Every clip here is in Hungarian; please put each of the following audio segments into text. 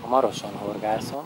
A Maroson horgászom,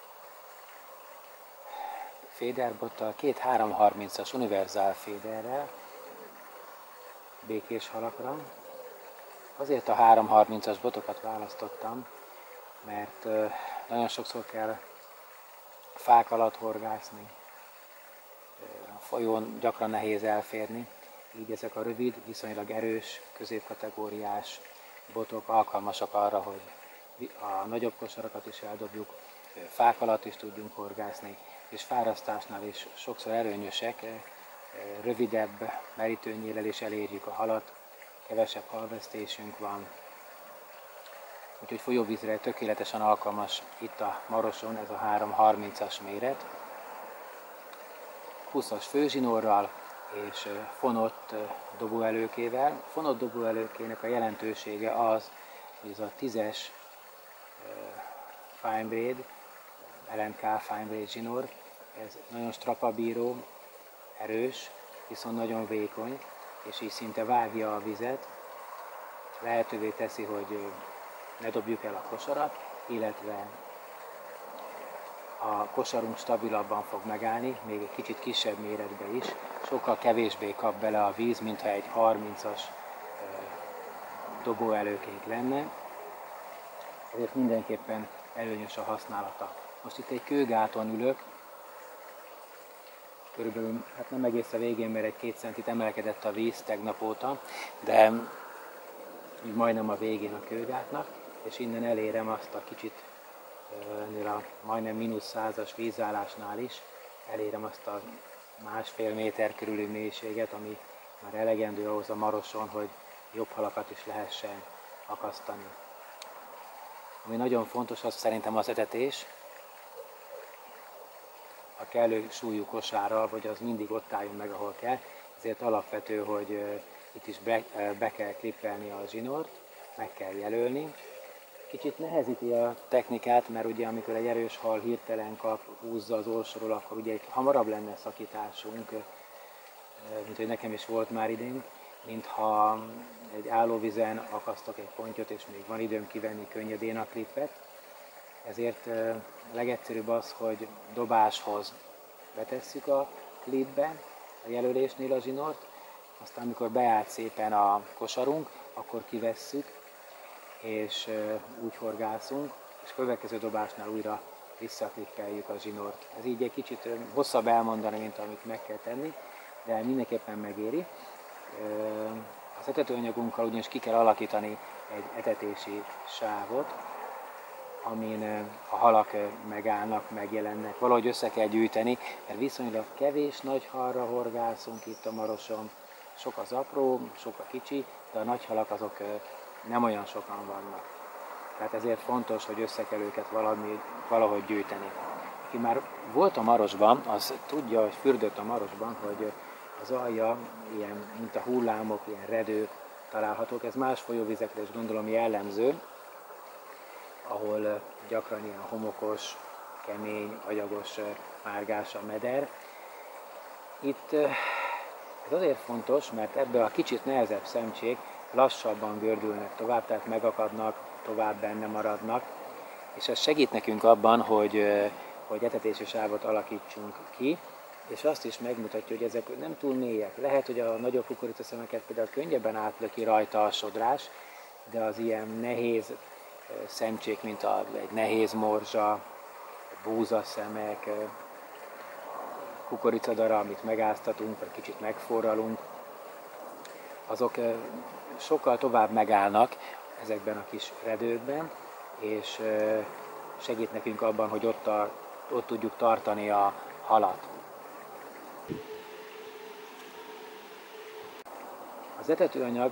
féderbottal, két 330-as univerzál féderrel, békés halakra. Azért a 330-as botokat választottam, mert nagyon sokszor kell fák alatt horgászni, a folyón gyakran nehéz elférni, így ezek a rövid, viszonylag erős, középkategóriás botok alkalmasak arra, hogy a nagyobb kosarakat is eldobjuk, fák alatt is tudjunk horgászni, és fárasztásnál is sokszor előnyösek, rövidebb merítőnyéllel is elérjük a halat, kevesebb halvesztésünk van. Úgyhogy folyóvízre tökéletesen alkalmas itt a Maroson ez a 330-as méret. 20-as főzsinórral és fonott dobóelőkével. Fonott dobóelőkének a jelentősége az, hogy ez a 10-es fine braid, LNK fine braid zsinór, ez nagyon strapabíró, erős, viszont nagyon vékony, és így szinte vágja a vizet, lehetővé teszi, hogy ne dobjuk el a kosarat, illetve a kosarunk stabilabban fog megállni, még egy kicsit kisebb méretbe is, sokkal kevésbé kap bele a víz, mintha egy 30-as dobóelőkék lenne, ezért mindenképpen előnyös a használata. Most itt egy kőgáton ülök, körülbelül, hát nem egész a végén, mert egy 2 centit emelkedett a víz tegnap óta, de így majdnem a végén a kőgátnak, és innen elérem azt a kicsit, ennél a majdnem -100-as vízállásnál is, elérem azt a 1,5 méter körüli mélységet, ami már elegendő ahhoz a Maroson, hogy jobb halakat is lehessen akasztani. Ami nagyon fontos, az szerintem az etetés. A kellő súlyú kosárral, vagy az mindig ott álljon meg, ahol kell. Ezért alapvető, hogy itt is be kell klippelni a zsinort, meg kell jelölni. Kicsit nehezíti a technikát, mert ugye amikor egy erős hal hirtelen kap, húzza az orsorról, akkor ugye hamarabb lenne szakításunk, mint hogy nekem is volt már idén, mintha egy állóvízen akasztok egy pontyot, és még van időm kivenni könnyedén a klippet. Ezért a legegyszerűbb az, hogy dobáshoz betesszük a klipbe, a jelölésnél a zsinort, aztán amikor beállt szépen a kosarunk, akkor kivesszük, és úgy horgászunk, és következő dobásnál újra visszaklippeljük a zsinort. Ez így egy kicsit hosszabb elmondani, mint amit meg kell tenni, de mindenképpen megéri. Az etetőanyagunkkal ugyanis ki kell alakítani egy etetési sávot, amin a halak megállnak, megjelennek. Valahogy össze kell gyűjteni, mert viszonylag kevés nagy halra horgászunk itt a Maroson. Sok az apró, sok a kicsi, de a nagy halak azok nem olyan sokan vannak. Tehát ezért fontos, hogy össze kell őket valahogy gyűjteni. Aki már volt a Marosban, az tudja, hogy fürdött a Marosban, hogy az alja ilyen, mint a hullámok, ilyen redők találhatók. Ez más folyóvizekre is gondolom jellemző, ahol gyakran ilyen homokos, kemény, agyagos márgás a meder. Itt ez azért fontos, mert ebbe a kicsit nehezebb szemcsék lassabban gördülnek tovább, tehát megakadnak, tovább benne maradnak, és ez segít nekünk abban, hogy etetési sávot alakítsunk ki, és azt is megmutatja, hogy ezek nem túl mélyek. Lehet, hogy a nagyobb kukoricaszemeket például könnyebben átlöki rajta a sodrás, de az ilyen nehéz szemcsék, mint egy nehéz morzsa, búzaszemek, kukoricadara, amit megáztatunk, vagy kicsit megforralunk, azok sokkal tovább megállnak ezekben a kis redőkben, és segít nekünk abban, hogy ott tudjuk tartani a halat. Az etetőanyag,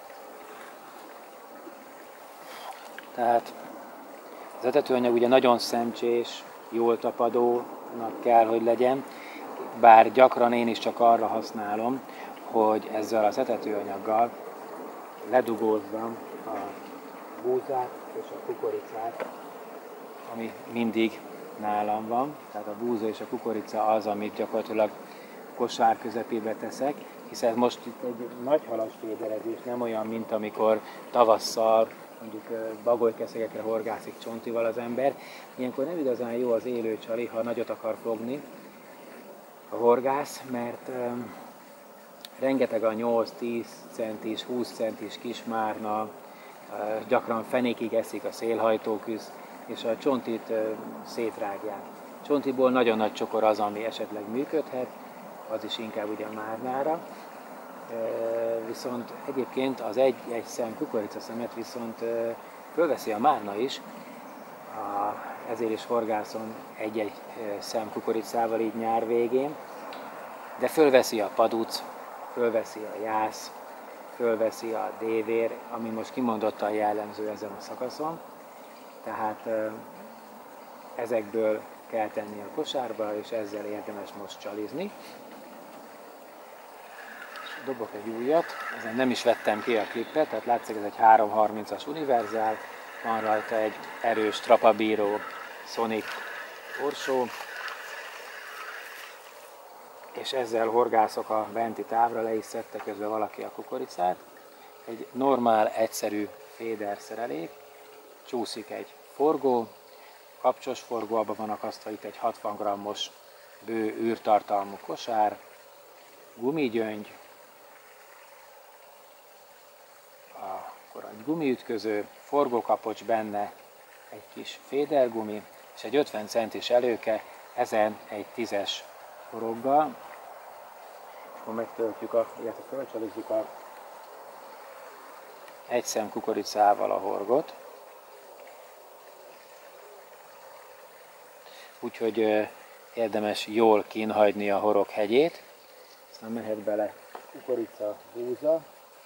tehát az etetőanyag ugye nagyon szemcsés, jól tapadónak kell, hogy legyen, bár gyakran én is csak arra használom, hogy ezzel az etetőanyaggal ledugózzam a búzát és a kukoricát, ami mindig nálam van. Tehát a búza és a kukorica az, amit gyakorlatilag kosár közepébe teszek, hiszen most itt egy nagy halas féderezés, nem olyan, mint amikor tavasszal mondjuk bagolykeszegekre horgászik csontival az ember. Ilyenkor nem igazán jó az élő csali, ha nagyot akar fogni a horgász, mert rengeteg a 8-10 centis, 20 centis kismárna, gyakran fenékig eszik a szélhajtóküsz, és a csontit szétrágják. Csontiból nagyon nagy csokor az, ami esetleg működhet, az is inkább ugye a márnára. Viszont egyébként az egy szem kukoricaszemet viszont fölveszi a márna is, ezért is horgászom egy-egy szem kukoricával így nyár végén, de fölveszi a paduc, fölveszi a jász, fölveszi a dévér, ami most kimondottan jellemző ezen a szakaszon, tehát ezekből kell tenni a kosárba, és ezzel érdemes most csalizni. Dobok egy újat, ezen nem is vettem ki a klippet, tehát látszik, ez egy 330-as univerzál, van rajta egy erős trapabíró Sonic orsó, és ezzel horgászok a benti távra, le is szedte közben valaki a kukoricát. Egy normál, egyszerű féder szerelék, csúszik egy forgó, kapcsos forgó, abban van akasztva itt egy 60 g-os bő űrtartalmú kosár, gumigyöngy, akkor egy gumiütköző, forgókapocs benne, egy kis fédergumi, és egy 50 centis előke, ezen egy 10-es horoggal. Akkor megtöltjük, illetve fölcsalizzuk egy szem kukoricával a horgot. Úgyhogy érdemes jól kínhagyni a horog hegyét. Aztán mehet bele kukorica, búza.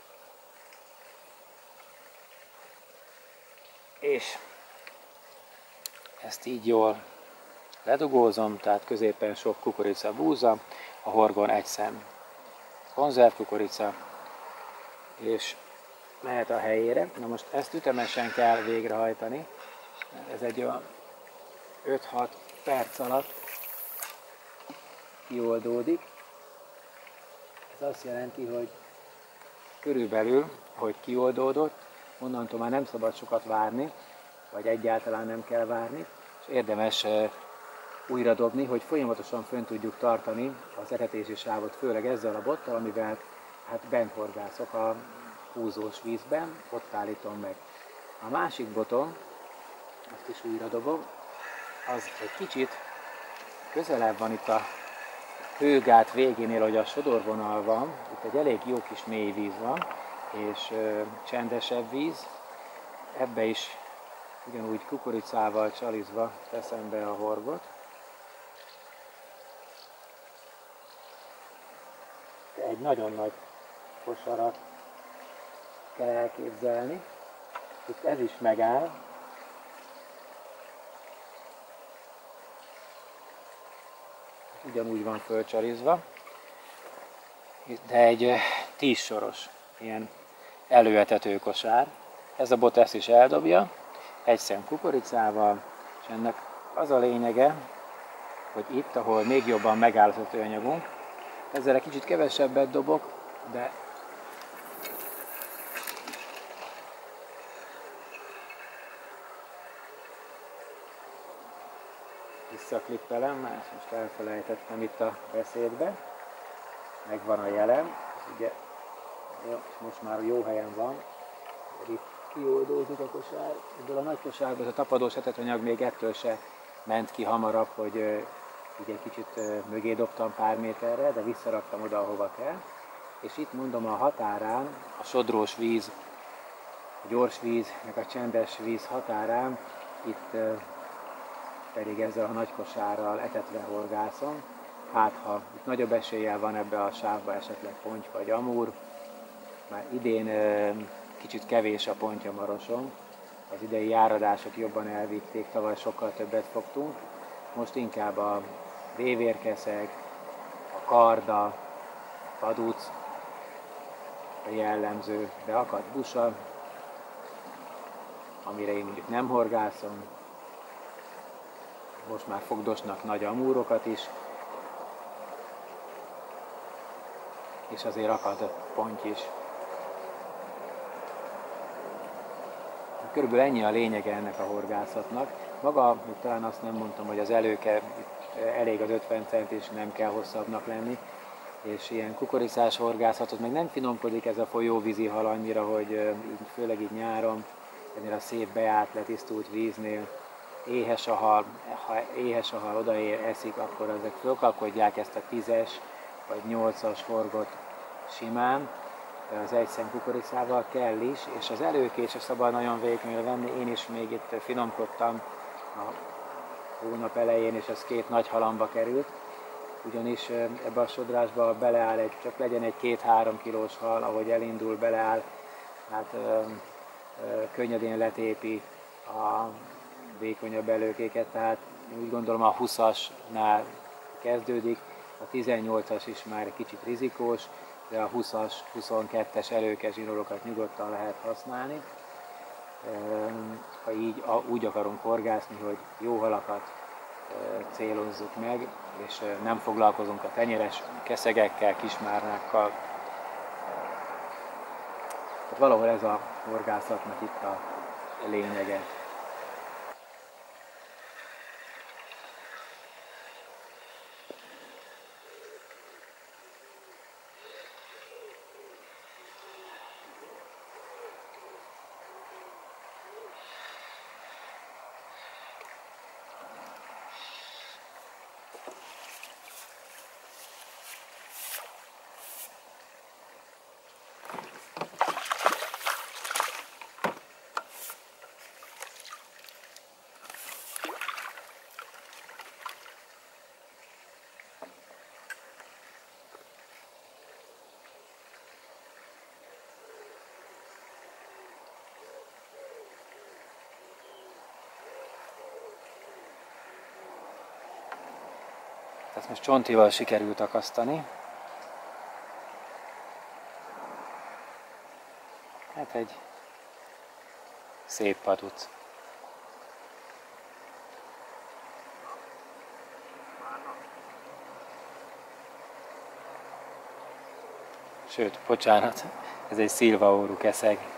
És ezt így jól ledugózom, tehát középen sok kukorica, búza, a horgon egy szem konzervkukorica, és mehet a helyére. Na most ezt ütemesen kell végrehajtani, ez egy olyan 5-6 perc alatt kioldódik. Ez azt jelenti, hogy körülbelül, hogy kioldódott, onnantól már nem szabad sokat várni, vagy egyáltalán nem kell várni, és érdemes újra dobni, hogy folyamatosan fönn tudjuk tartani az etetési sávot, főleg ezzel a bottal, amivel hát bent horgászok a húzós vízben, ott állítom meg. A másik botom, azt is újra dobom, az egy kicsit közelebb van itt a hőgát végénél, hogy a sodorvonal van, itt egy elég jó kis mély víz van, és csendesebb víz, ebbe is ugyanúgy kukoricával csalizva teszem be a horgot. Egy nagyon nagy kosarat kell elképzelni. Itt ez is megáll. Ugyanúgy van fölcsarizva. De egy 10 soros ilyen előetető kosár. Ez a bot ezt is eldobja, egy szem kukoricával, és ennek az a lényege, hogy itt, ahol még jobban megáll az ötőanyagunk, ezzel egy kicsit kevesebbet dobok, de visszaklippelem, mert ezt most elfelejtettem itt a beszédbe, megvan a jelem, ez ugye most már jó helyen van, itt kioldózik a kosár, ebből a nagy kosárból ez a tapadós etetanyag még ettől se ment ki hamarabb, hogy így egy kicsit mögé dobtam pár méterre, de visszaraktam oda, ahova kell. És itt mondom a határán, a sodrós víz, a gyors víz, meg a csendes víz határán, itt pedig ezzel a nagy kosárral etetve horgászom. Hát ha itt nagyobb eséllyel van ebbe a sávba esetleg ponty vagy amúr, már idén kicsit kevés a pontyamarosom, az idei járadások jobban elvitték, tavaly sokkal többet fogtunk, most inkább a dévérkeszeg, a karda, a paduc, a jellemző, beakadt busa, amire én mondjuk nem horgászom, most már fogdosnak nagy amúrokat is, és azért akad ponty is. Körülbelül ennyi a lényege ennek a horgászatnak. Maga, talán azt nem mondtam, hogy az előke elég az 50 cent, és nem kell hosszabbnak lenni. És ilyen kukoriszás horgászatot meg nem finomkodik ez a folyóvízi hal annyira, hogy főleg így nyáron, ennél a szép bejárt, letisztult víznél éhes a hal, ha éhes a hal odaér, eszik, akkor ezek fölkapkodják ezt a 10-es vagy 8-as horgot simán, az egyszem kukoricával kell is, és az előkés se szabad nagyon vékonyra venni. Én is még itt finomkodtam a hónap elején, és ez 2 nagy halamba került, ugyanis ebbe a sodrásba beleáll csak legyen egy 2-3 kilós hal, ahogy elindul, beleáll, hát könnyedén letépi a vékonyabb előkéket, tehát úgy gondolom a 20-asnál kezdődik, a 18-as is már egy kicsit rizikós, de a 20-as, 22-es előkes zsinórokat nyugodtan lehet használni. Ha így úgy akarunk horgászni, hogy jó halakat célozzuk meg, és nem foglalkozunk a tenyeres keszegekkel, kismárnákkal. Tehát valahol ez a horgászatnak itt a lényege. Ezt most csontival sikerült akasztani. Hát egy szép paduc. Sőt, bocsánat, ez egy szilvaórú keszeg.